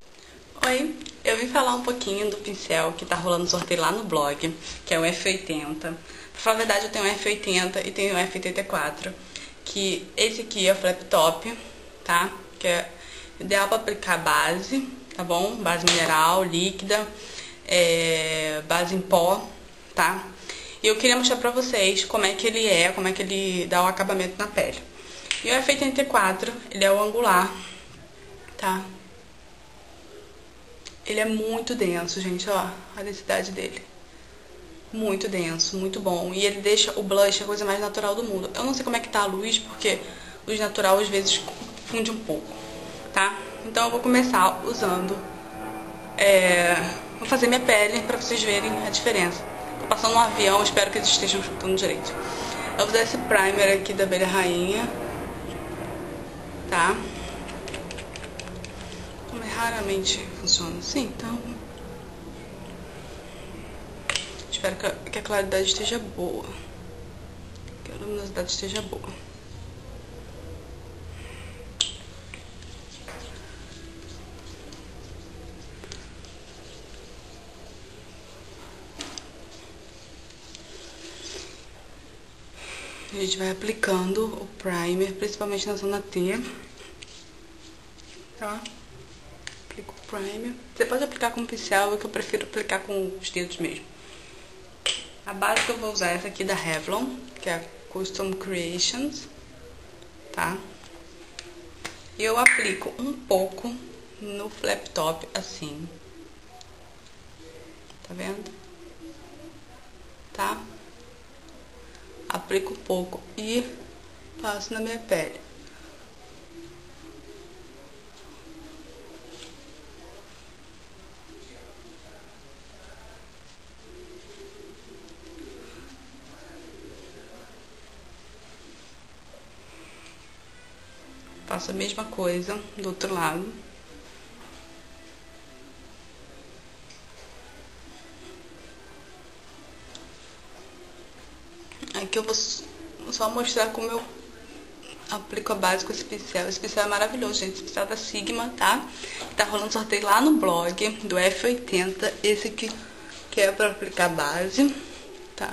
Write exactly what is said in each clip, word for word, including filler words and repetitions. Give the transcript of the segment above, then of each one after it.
Oi, eu vim falar um pouquinho do pincel que tá rolando sorteio lá no blog, que é o F oitenta. Pra falar a verdade, eu tenho o F oitenta e tenho o F oitenta e quatro, que esse aqui é o flap top, tá? Que é ideal pra aplicar base, tá bom? Base mineral, líquida, é, base em pó, tá? E eu queria mostrar pra vocês como é que ele é, como é que ele dá o acabamento na pele. E o F oitenta e quatro, ele é o angular, tá? Ele é muito denso, gente, ó, a densidade dele. Muito denso, muito bom. E ele deixa o blush a coisa mais natural do mundo. Eu não sei como é que tá a luz, porque luz natural às vezes confunde um pouco, tá? Então eu vou começar usando... É, vou fazer minha pele pra vocês verem a diferença. Tô passando um avião, espero que eles estejam escutando direito. Eu vou usar esse primer aqui da Abelha Rainha, tá? Como raramente funciona assim, então... Espero que a claridade esteja boa, que a luminosidade esteja boa. A gente vai aplicando o primer, principalmente na zona T, tá? Aplico o primer. Você pode aplicar com pincel, é que eu prefiro aplicar com os dedos mesmo. A base que eu vou usar é essa aqui da Revlon, que é a Custom Creations, tá? E eu aplico um pouco no flap top, assim. Tá vendo? Tá? Aplico um pouco e passo na minha pele. Faço a mesma coisa do outro lado. Aqui eu vou só mostrar como eu aplico a base com esse pincel. Esse pincel é maravilhoso, gente. Esse pincel da Sigma, tá? Tá rolando sorteio lá no blog do F oitenta. Esse aqui que é pra aplicar base, tá?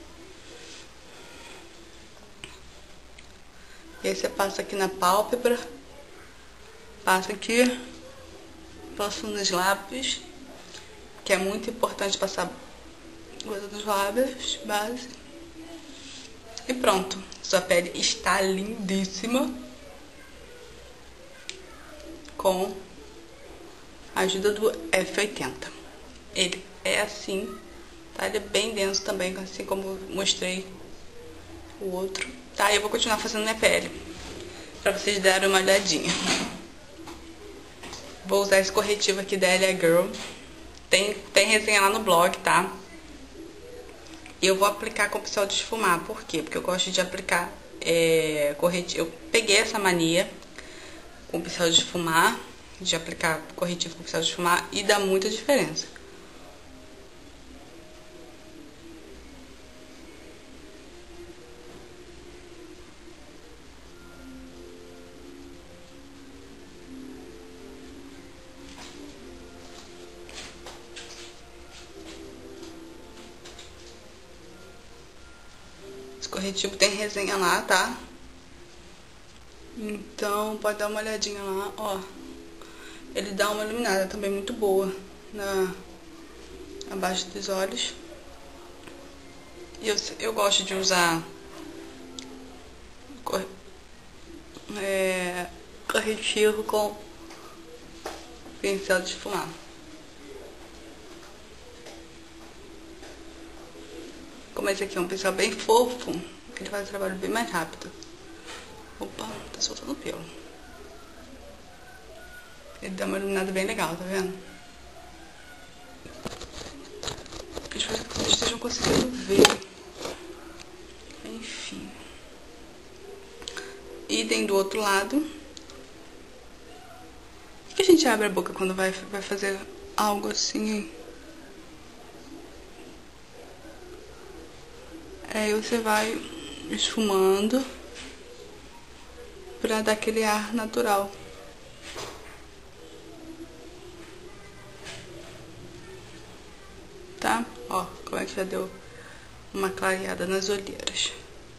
E aí você passa aqui na pálpebra, passa aqui, passo nos lábios, que é muito importante passar coisa dos lábios, base. E pronto, sua pele está lindíssima com a ajuda do F oitenta. Ele é assim, tá? Ele é bem denso também, assim como mostrei o outro. Tá, eu vou continuar fazendo minha pele, pra vocês darem uma olhadinha. Vou usar esse corretivo aqui da L A Girl. Tem, tem resenha lá no blog, tá? E eu vou aplicar com pincel de esfumar. Por quê? Porque eu gosto de aplicar é, corretivo. Eu peguei essa mania com pincel de esfumar, de aplicar corretivo com pincel de esfumar, e dá muita diferença. Esse corretivo tem resenha lá, tá? Então pode dar uma olhadinha lá, ó. Ele dá uma iluminada também muito boa na abaixo dos olhos. E eu, eu gosto de usar cor, é, corretivo com pincel de esfumar. Como esse aqui é um pincel bem fofo, ele faz o trabalho bem mais rápido. Opa, tá soltando pelo. Ele dá uma iluminada bem legal, tá vendo? Espero que vocês estejam conseguindo ver. Enfim. Idem do outro lado. Por que a gente abre a boca quando vai, vai fazer algo assim, hein? Aí você vai esfumando pra dar aquele ar natural. que já deu uma clareada nas olheiras.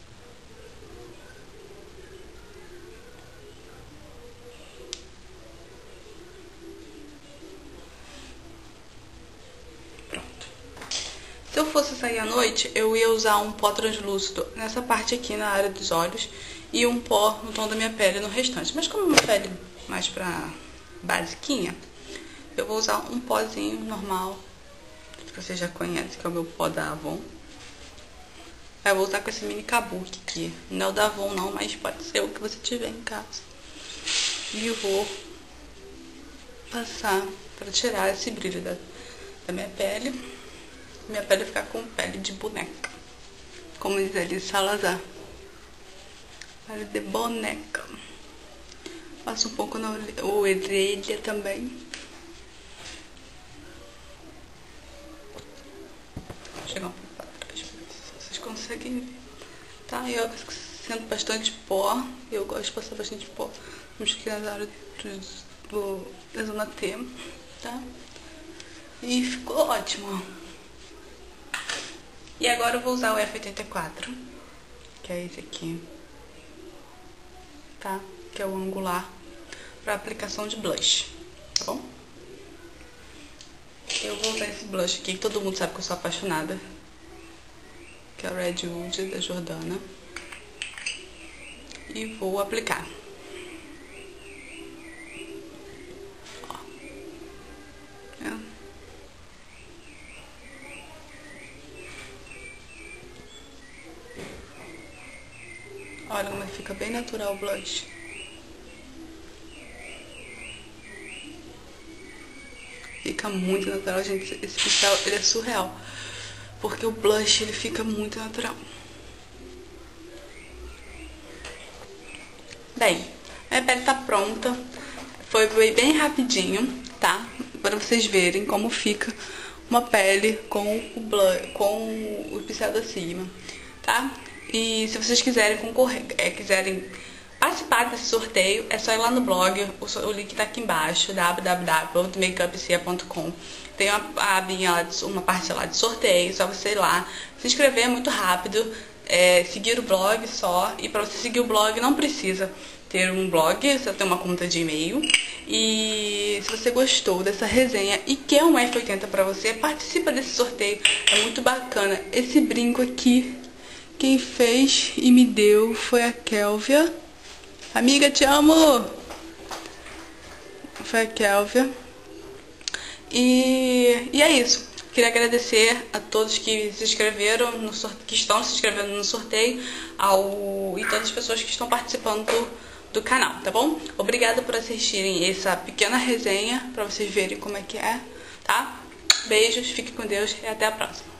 Se eu fosse sair à noite, eu ia usar um pó translúcido nessa parte aqui na área dos olhos e um pó no tom da minha pele no restante. Mas como é uma pele mais pra basiquinha, eu vou usar um pozinho normal, que vocês já conhecem, que é o meu pó da Avon. Eu vou usar com esse mini kabuki aqui. Não é o da Avon não, mas pode ser o que você tiver em casa. E eu vou passar pra tirar esse brilho da, da minha pele. Minha pele ficar com pele de boneca, como diz ali Salazar, pele de boneca. Passo um pouco na orelha também. Vou chegar um pouco para trás para ver se vocês conseguem ver. Tá, eu sinto bastante pó, eu gosto de passar bastante pó, vamos aqui na área do, do, da zona T, tá? E ficou ótimo. E agora eu vou usar o F oitenta e quatro, que é esse aqui, tá? Que é o angular, para aplicação de blush, tá bom? Eu vou usar esse blush aqui, que todo mundo sabe que eu sou apaixonada, que é o Redwood da Jordana. E vou aplicar. Ó. É. Olha como fica bem natural o blush. Fica muito natural, gente. Esse pincel, ele é surreal. Porque o blush, ele fica muito natural. Bem, minha pele tá pronta. Foi bem rapidinho, tá? Para vocês verem como fica uma pele com o blush, com o pincel da Sigma, tá? E se vocês quiserem concorrer, é, quiserem participar desse sorteio, é só ir lá no blog, o, o link tá aqui embaixo, w w w ponto makeup cia ponto com. Tem uma, a abinha lá, de, uma parte lá de sorteio, só você ir lá, se inscrever, é muito rápido, é, seguir o blog só, e para você seguir o blog não precisa ter um blog, você tem uma conta de e-mail. E se você gostou dessa resenha e quer um F oitenta pra você, participa desse sorteio, é muito bacana. Esse brinco aqui, quem fez e me deu foi a Kélvia. Amiga, te amo! Foi a Kélvia. E, e é isso. Queria agradecer a todos que se inscreveram, no sorte... que estão se inscrevendo no sorteio, ao... e todas as pessoas que estão participando do, do canal, tá bom? Obrigada por assistirem essa pequena resenha, pra vocês verem como é que é, tá? Beijos, fiquem com Deus e até a próxima.